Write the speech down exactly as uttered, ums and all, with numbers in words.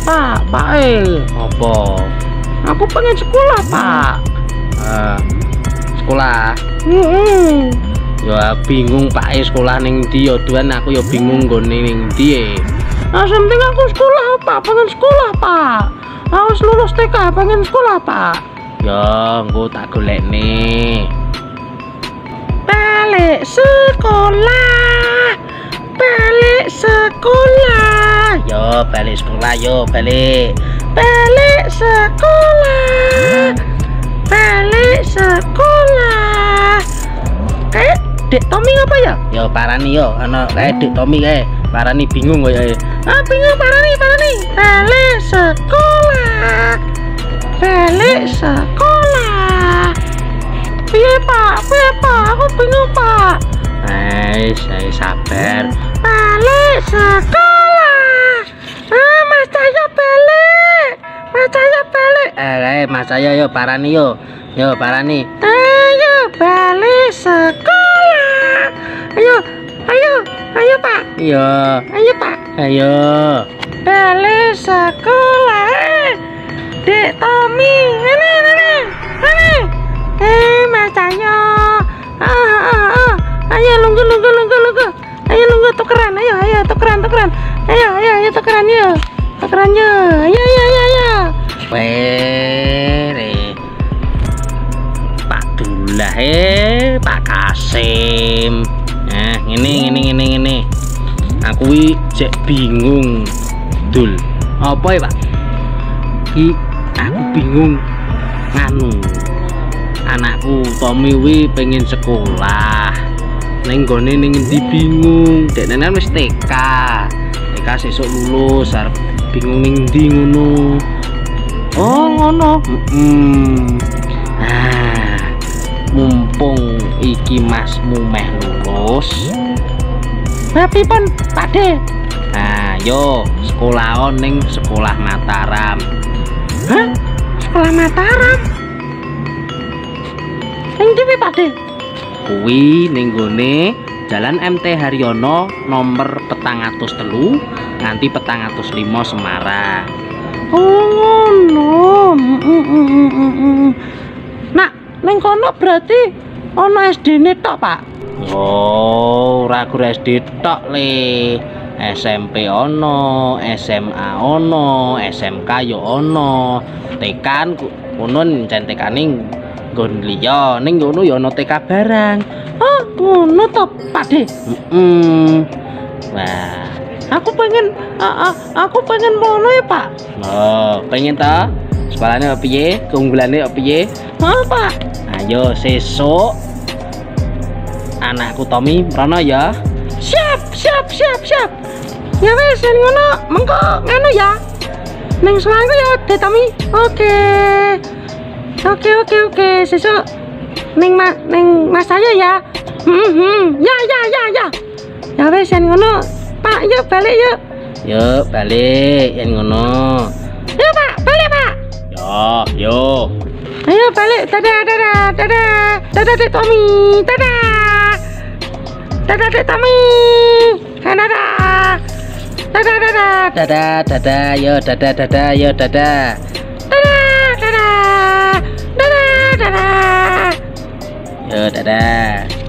Pak, Pak eh. Apa? Aku pengen sekolah, Pak. Uh, sekolah. Hmm. Ya bingung Pak e sekolah ning ndi ya Duan, aku ya bingung nggone ning ndi e. Nah, penting aku sekolah, Pak. Pengen sekolah, Pak. Harus lulus T K, pengen sekolah, Pak. Ya, engko tak golekne. Balik sekolah. Balik sekolah. Yo, balik sekolah yo, balik. Balik sekolah. Balik sekolah. Kayak Dek Tommy apa ya? Yo parani yo, ana kae Dek Tommy kae. Parani bingung koyo. Ah, bingung parani, parani. Balik sekolah. Balik sekolah. Piye, Pak? Piye, Pak? Aku bingung, Pak. Eh, saya sabar. Balik sekolah. Ah, Mas Cahyo balik. Mas Cahyo balik. Eh, eh Mas saya yo parani yo. Yo parani. Ayo balik sekolah. Ayo, ayo, ayo, Pak. Iya. Ayo, Pak. Ayo. Balik sekolah. Eh, Dek Tommy. Ini, ini, ini. Eh, Mas Cahyo. Ah, ah, ah. Ayo lungguh, lungguh, lungguh, lungguh. Ayo lungguh tukeran. Ayo, ayo tukeran, tukeran. Ayo, ayo, ayo tukeran yuk. Tukeran yuk. Ayo, ayo, ayo, ayo. Were. Pak Dullah eh, Pak Kasim. Nah, ini, ini, ini, ini. Aku wi cek bingung, Dul. Apa ya Pak? Ki, aku bingung. Nganu. Anakku Tommy wi pengen sekolah. Neng gone ning endi bingung. Dek nenek wis T K. T K sesuk lulus, arep bingung ning ndi ngono. Oh, ngono. Hmm. Nah, mumpung iki masmu meh lulus. Tapi pun Pak De. Nah, yo sekolah ning sekolah Mataram. Hah? Sekolah Mataram? Ning ndi Pak De? Kuwi ning gone Jalan M T Haryono nomor petang atus telu nganti petang atus lima Semarang. Oh, ngono. Mm, mm, mm, mm, mm. Nah, ning kono berarti ono S D-ne tok, Pak. Oh, ora guru S D tok le. S M P ono, S M A ono, S M K yo ono. T K kono jan T K ning nggon liya, ning ngono yo ono T K barang. Oh, ngono to, Pak De. Heeh. Wah, Aku pengen a, a, aku pengen mono ya, Pak. oh, pengen ta? Sekolahnya piye? Keunggulannya piye? Oh, Pak. Ayo sesuk anakku Tommy mrono ya. Siap, siap, siap, siap. Ya wes, yen ngono, mengko ngono ya. Ning sekolahku ya, De Tommy. Oke. Oke, oke, oke. Sesuk ning ma, ning Mas saya ya. Hmm, hmm. Ya, ya, ya, ya. Ya wes, yen ngono, Pak, yuk balik yuk. Yuk balik yen ngono. Yuk, Pak, balik, Pak. Yo, yo. Ayo balik. Dadah, dadah, dadah. Dadah, Dek Tommy. Dadah. Dadah, Dek Tommy. Dadah. Dadah, dadah. Dadah, dadah, yo dadah, dadah, yo dadah. Dadah, dadah. Dadah, dadah. Yo dadah.